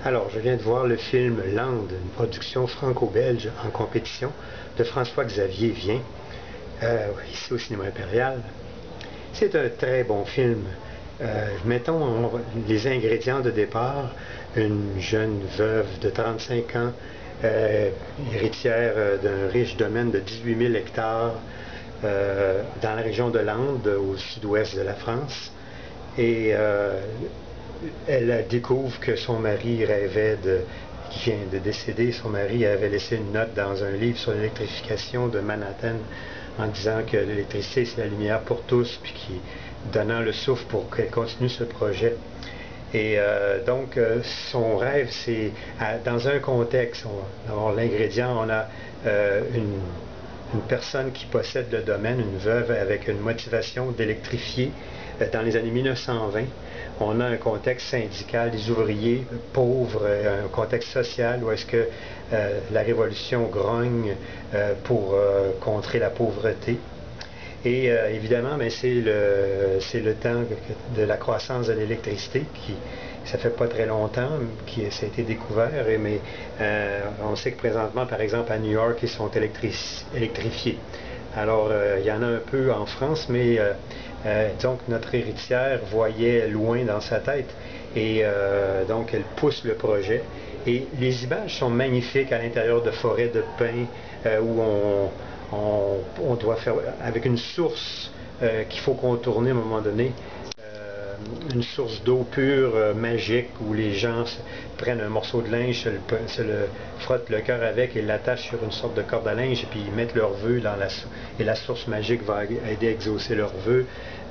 Alors, je viens de voir le film Landes, une production franco-belge en compétition de François-Xavier Vien, ici au Cinéma Impérial. C'est un très bon film. Mettons les ingrédients de départ: une jeune veuve de 35 ans, héritière d'un riche domaine de 18 000 hectares dans la région de Landes, au sud-ouest de la France. Et elle découvre que son mari qui vient de décéder, son mari avait laissé une note dans un livre sur l'électrification de Manhattan en disant que l'électricité c'est la lumière pour tous, puis qui donnant le souffle pour qu'elle continue ce projet. Et donc son rêve, c'est dans un contexte, l'ingrédient, on a une personne qui possède le domaine, une veuve avec une motivation d'électrifier dans les années 1920. On a un contexte syndical, des ouvriers pauvres, un contexte social où est-ce que la révolution grogne pour contrer la pauvreté. Et évidemment, c'est le temps de la croissance de l'électricité ça fait pas très longtemps ça a été découvert, mais on sait que présentement, par exemple, à New York, ils sont électrifiés. Alors, il y en a un peu en France, mais donc notre héritière voyait loin dans sa tête et donc elle pousse le projet. Et les images sont magnifiques à l'intérieur de forêts de pins où on doit faire avec une source qu'il faut contourner à un moment donné. Une source d'eau pure, magique, où les gens prennent un morceau de linge, se le frottent le cœur avec et l'attachent sur une sorte de corde à linge, et puis ils mettent leurs vœux et la source magique va aider à exaucer leurs vœux.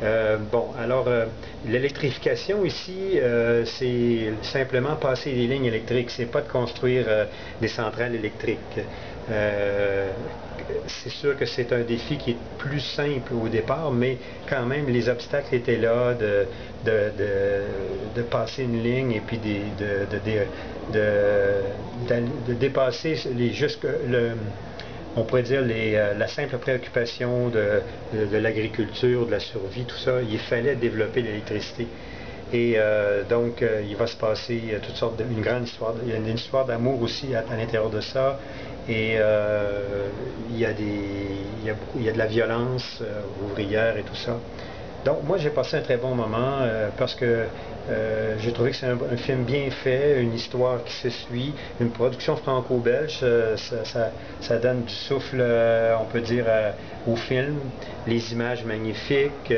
L'électrification ici, c'est simplement passer des lignes électriques, c'est pas de construire des centrales électriques. C'est sûr que c'est un défi qui est plus simple au départ, mais quand même les obstacles étaient là de passer une ligne et puis de dépasser on pourrait dire la simple préoccupation de l'agriculture, de la survie, tout ça. Il fallait développer l'électricité. Et donc, il va se passer toutes sortes une grande histoire. Il y a une histoire d'amour aussi à l'intérieur de ça. Et il y a de la violence ouvrière et tout ça. Donc, moi, j'ai passé un très bon moment parce que j'ai trouvé que c'est un film bien fait, une histoire qui se suit, une production franco-belge. Ça donne du souffle, on peut dire, au film. Les images magnifiques.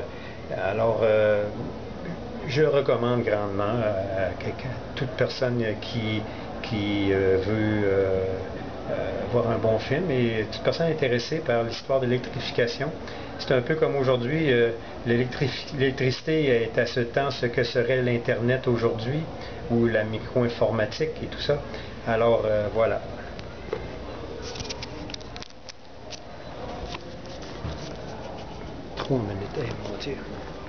Je recommande grandement à toute personne qui veut voir un bon film et toute personne intéressée par l'histoire de l'électrification. C'est un peu comme aujourd'hui, l'électricité est à ce temps ce que serait l'Internet aujourd'hui, ou la micro-informatique et tout ça. Alors voilà. Trop minutes, mon Dieu.